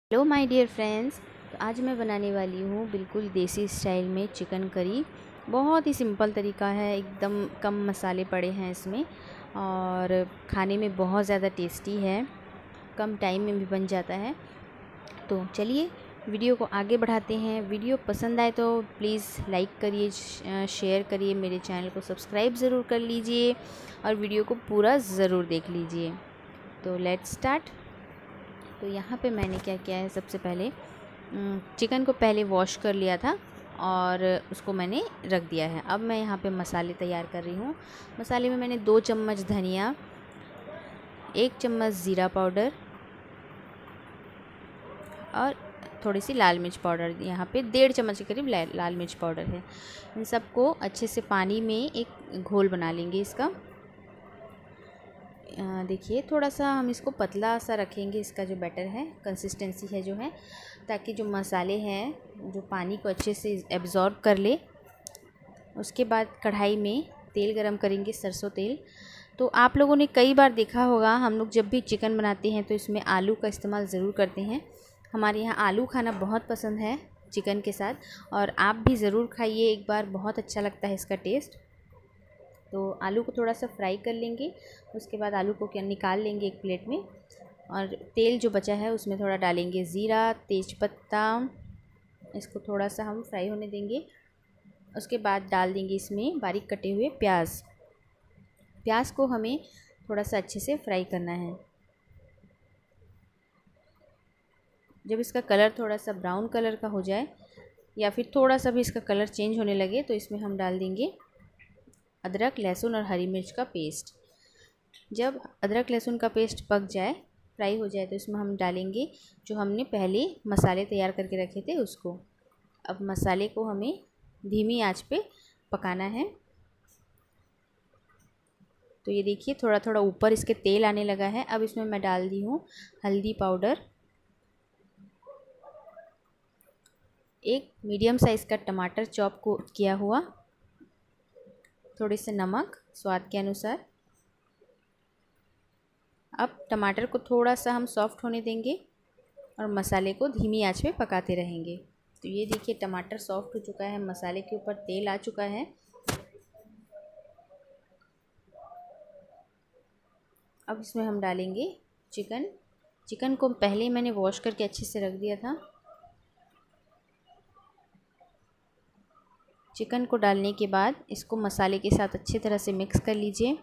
Hello my dear friends. तो आज मैं बनाने वाली हूँ बिल्कुल देसी स्टाइल में चिकन करी। बहुत ही सिंपल तरीका है, एकदम कम मसाले पड़े हैं इसमें और खाने में बहुत ज़्यादा टेस्टी है, कम टाइम में भी बन जाता है। तो चलिए वीडियो को आगे बढ़ाते हैं। वीडियो पसंद आए तो प्लीज़ लाइक करिए, शेयर करिए, मेरे चैनल को सब्सक्राइब ज़रूर कर लीजिए और वीडियो को पूरा ज़रूर देख लीजिए। तो लेट्स स्टार्ट। तो यहाँ पे मैंने क्या किया है, सबसे पहले चिकन को पहले वॉश कर लिया था और उसको मैंने रख दिया है। अब मैं यहाँ पे मसाले तैयार कर रही हूँ। मसाले में मैंने 2 चम्मच धनिया, 1 चम्मच ज़ीरा पाउडर और थोड़ी सी लाल मिर्च पाउडर, यहाँ पे 1.5 चम्मच के करीब लाल मिर्च पाउडर है। इन सबको अच्छे से पानी में एक घोल बना लेंगे इसका। देखिए थोड़ा सा हम इसको पतला सा रखेंगे, इसका जो बैटर है, कंसिस्टेंसी है जो है, ताकि जो मसाले हैं जो पानी को अच्छे से एब्ज़ॉर्ब कर ले। उसके बाद कढ़ाई में तेल गरम करेंगे, सरसों तेल। तो आप लोगों ने कई बार देखा होगा, हम लोग जब भी चिकन बनाते हैं तो इसमें आलू का इस्तेमाल ज़रूर करते हैं। हमारे यहाँ आलू खाना बहुत पसंद है चिकन के साथ, और आप भी ज़रूर खाइए एक बार, बहुत अच्छा लगता है इसका टेस्ट। तो आलू को थोड़ा सा फ्राई कर लेंगे। उसके बाद आलू को क्या निकाल लेंगे एक प्लेट में, और तेल जो बचा है उसमें थोड़ा डालेंगे ज़ीरा, तेज़पत्ता। इसको थोड़ा सा हम फ्राई होने देंगे। उसके बाद डाल देंगे इसमें बारीक कटे हुए प्याज। प्याज को हमें थोड़ा सा अच्छे से फ्राई करना है। जब इसका कलर थोड़ा सा ब्राउन कलर का हो जाए या फिर थोड़ा सा भी इसका कलर चेंज होने लगे, तो इसमें हम डाल देंगे अदरक, लहसुन और हरी मिर्च का पेस्ट। जब अदरक लहसुन का पेस्ट पक जाए, फ्राई हो जाए, तो इसमें हम डालेंगे जो हमने पहले मसाले तैयार करके रखे थे उसको। अब मसाले को हमें धीमी आंच पे पकाना है। तो ये देखिए थोड़ा थोड़ा ऊपर इसके तेल आने लगा है। अब इसमें मैं डाल दी हूँ हल्दी पाउडर, 1 मीडियम साइज़ का टमाटर चॉप को किया हुआ, थोड़े से नमक स्वाद के अनुसार। अब टमाटर को थोड़ा सा हम सॉफ्ट होने देंगे और मसाले को धीमी आंच पे पकाते रहेंगे। तो ये देखिए टमाटर सॉफ्ट हो चुका है, मसाले के ऊपर तेल आ चुका है। अब इसमें हम डालेंगे चिकन। चिकन को पहले मैंने वॉश करके अच्छे से रख दिया था। चिकन को डालने के बाद इसको मसाले के साथ अच्छी तरह से मिक्स कर लीजिए।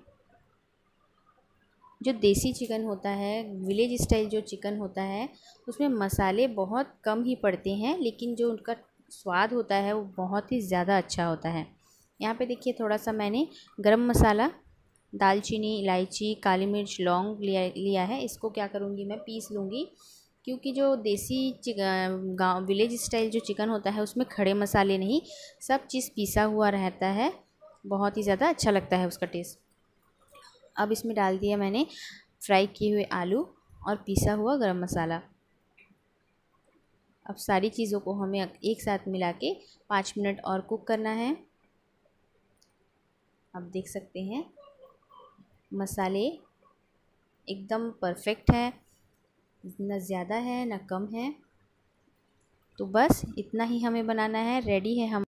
जो देसी चिकन होता है, विलेज स्टाइल जो चिकन होता है, उसमें मसाले बहुत कम ही पड़ते हैं, लेकिन जो उनका स्वाद होता है वो बहुत ही ज़्यादा अच्छा होता है। यहाँ पे देखिए थोड़ा सा मैंने गरम मसाला, दालचीनी, इलायची, काली मिर्च, लौंग लिया है। इसको क्या करूँगी, मैं पीस लूँगी, क्योंकि जो देसी गाँव विलेज स्टाइल जो चिकन होता है उसमें खड़े मसाले नहीं, सब चीज़ पीसा हुआ रहता है, बहुत ही ज़्यादा अच्छा लगता है उसका टेस्ट। अब इसमें डाल दिया मैंने फ्राई किए हुए आलू और पीसा हुआ गरम मसाला। अब सारी चीज़ों को हमें एक साथ मिला के 5 मिनट और कुक करना है। अब देख सकते हैं मसाले एकदम परफेक्ट है, ना ज़्यादा है ना कम है। तो बस इतना ही हमें बनाना है, रेडी है हम